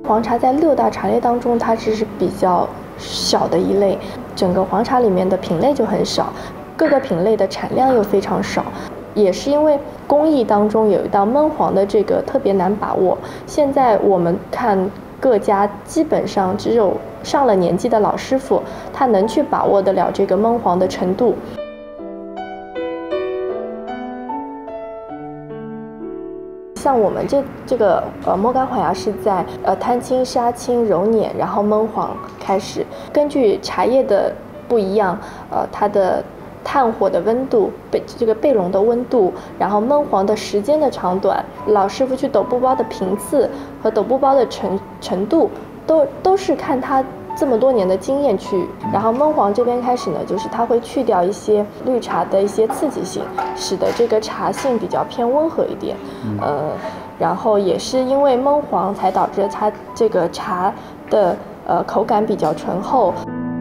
黄茶在6大茶类当中，它只是比较小的一类，整个黄茶里面的品类就很少，各个品类的产量又非常少。也是因为工艺当中有一道焖黄的这个特别难把握，现在我们看各家基本上只有上了年纪的老师傅，他能去把握得了这个焖黄的程度。像我们这个莫干黄芽是在摊青、杀青、揉捻，然后焖黄开始，根据茶叶的不一样，它的炭火的温度、这个焙笼的温度，然后焖黄的时间的长短，老师傅去抖布包的频次和抖布包的程度，都是看他这么多年的经验去。然后焖黄这边开始呢，就是它会去掉一些绿茶的一些刺激性，使得这个茶性比较偏温和一点。然后也是因为焖黄才导致它这个茶的口感比较醇厚。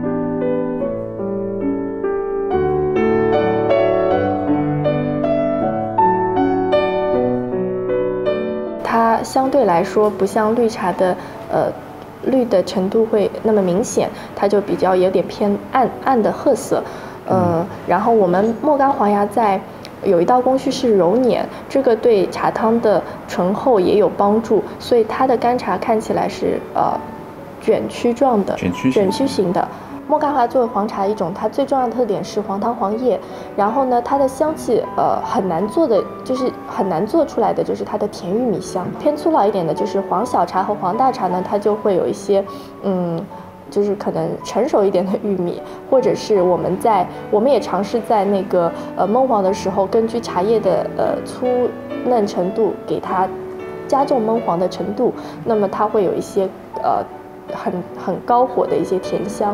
它相对来说不像绿茶的绿的程度会那么明显，它就比较有点偏暗的褐色。然后我们莫干黄芽有一道工序是揉捻，这个对茶汤的醇厚也有帮助，所以它的干茶看起来是卷曲状的，卷曲型的。莫干黄芽作为黄茶一种，它最重要的特点是黄糖黄叶，然后呢，它的香气很难做出来的就是它的甜玉米香。偏粗老一点的就是黄小茶和黄大茶呢，它就会有一些就是可能成熟一点的玉米，或者是我们也尝试在那个焖黄的时候，根据茶叶的粗嫩程度给它加重焖黄的程度，那么它会有一些很高火的一些甜香。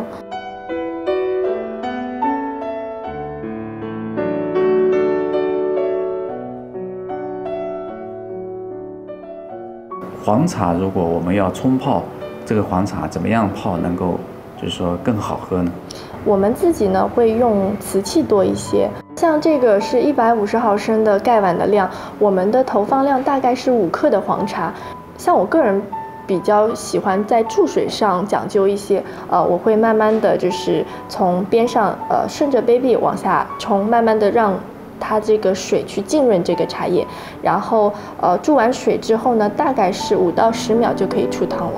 黄茶如果我们要冲泡，这个黄茶怎么样泡能够就是说更好喝呢？我们自己呢会用瓷器多一些，像这个是150毫升的盖碗的量，我们的投放量大概是5克的黄茶。像我个人比较喜欢在注水上讲究一些，我会慢慢的就是从边上顺着杯壁往下冲，慢慢的让它这个水去浸润这个茶叶，然后注完水之后呢，大概是5到10秒就可以出汤了。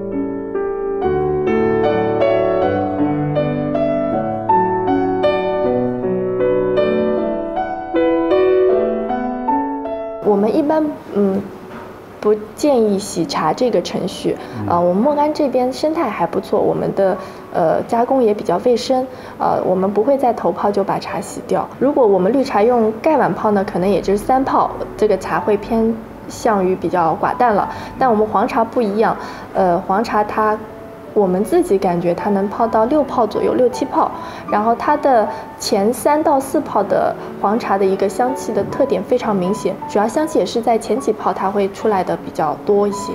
我们一般不建议洗茶这个程序，我们莫干这边生态还不错，我们的加工也比较卫生，我们不会在头泡就把茶洗掉。如果我们绿茶用盖碗泡呢，可能也就是3泡，这个茶会偏向于比较寡淡了。但我们黄茶不一样，黄茶我们自己感觉它能泡到6泡左右，6、7泡，然后它的前3到4泡的黄茶的一个香气的特点非常明显，主要香气也是在前几泡它会出来的比较多一些。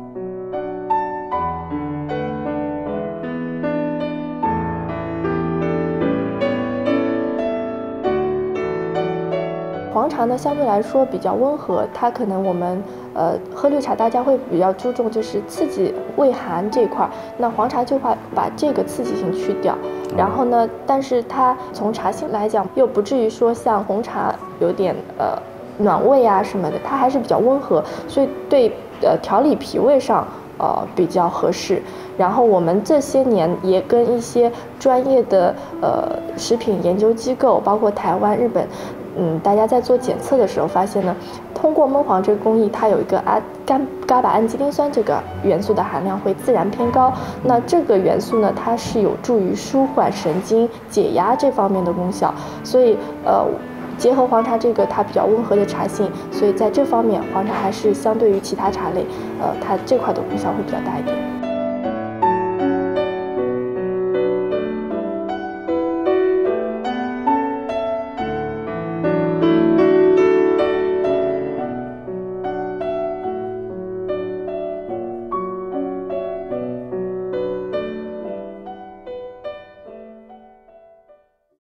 黄茶呢相对来说比较温和，它可能我们喝绿茶大家会比较注重就是刺激胃寒这一块，那黄茶就会把这个刺激性去掉，然后呢，但是它从茶性来讲又不至于说像红茶有点暖胃啊什么的，它还是比较温和，所以对调理脾胃上比较合适。然后我们这些年也跟一些专业的食品研究机构，包括台湾、日本。大家在做检测的时候发现呢，通过焖黄这个工艺，它有一个伽巴氨基丁酸这个元素的含量会自然偏高。那这个元素呢，它是有助于舒缓神经、解压这方面的功效。所以结合黄茶这个它比较温和的茶性，所以在这方面黄茶还是相对于其他茶类，它这块的功效会比较大一点。